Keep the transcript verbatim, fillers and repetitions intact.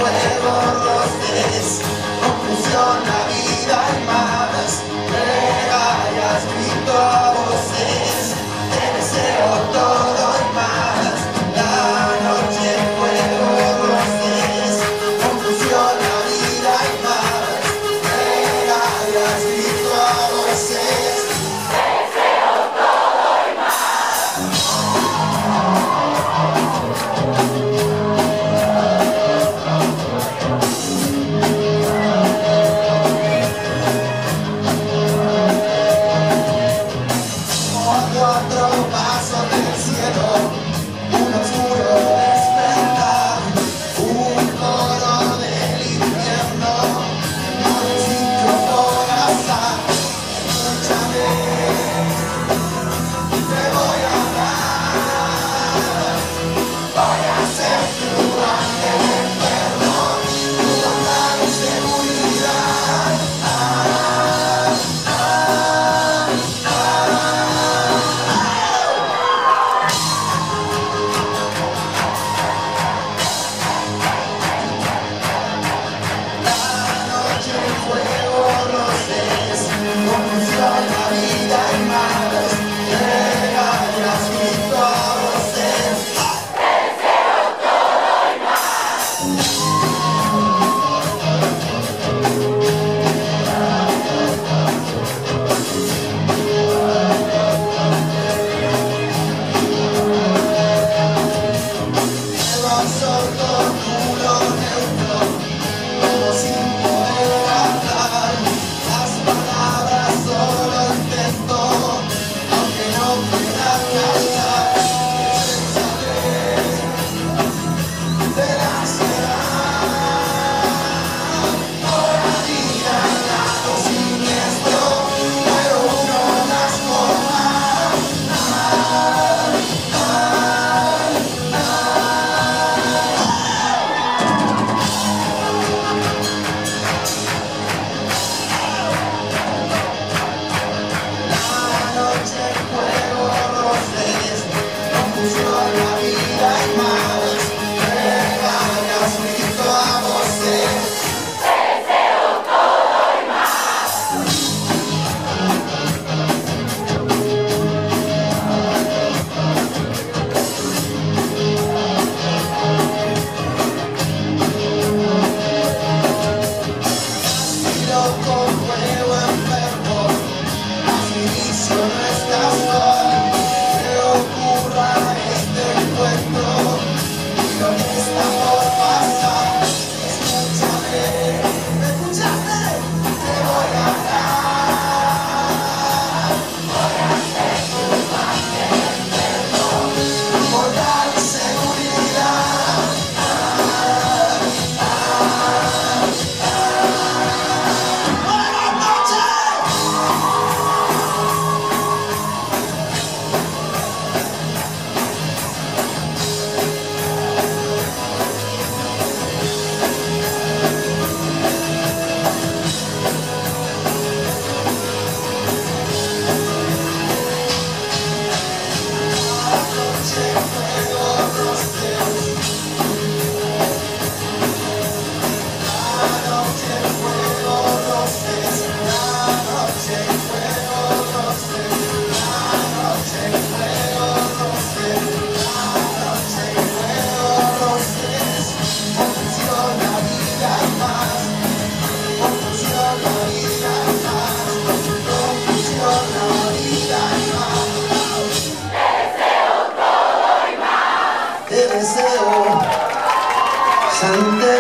fuego, roces, confusión, la vida y más. Plegarias, grito a voces, te deseo todo y más. La noche, fuego, roces, confusión, la vida y más. Plegarias, grito a voces. Otro paso del cielo, un oscuro despertar, un coro del infierno, por el sitio por azar. Escúchame, te voy a dar, voy a ser tu ángel enfermo, tu bondad y seguridad. Ah, ah, ah. Fuego, roces, confusión, la vida y más. Plegarias, grito a voces. Te deseo todo y más. El vaso puro neutro, como sin poder hablar, las palabras solo intento, aunque no pueda callar. Escúchame de la ansiedad, por la vida al lado siniestro, pero uno más por más. Ah, ah, noche, fuego, roces, confusión, la vida y más. Plegarias, grito a voces. Te deseo todo y más. Nacido con fuego enfermo, mi inicio no es casual, que ocurra este encuentro y lo que está por pasar. Escúchame, ¿me escuchaste? Te voy a dar, voy a ser tu ángel enfermo, tu bondad y seguridad. Ah, ah, ah. ¡Buenas noches! Noche, fuego, roces. La noche, fuego, roces. La noche, fuego, roces. La noche, fuego, roces. La noche, fuego, roces. Confusión, la vida y más. Confusión, la vida y más. Confusión, la vida y más. Te deseo, Santa.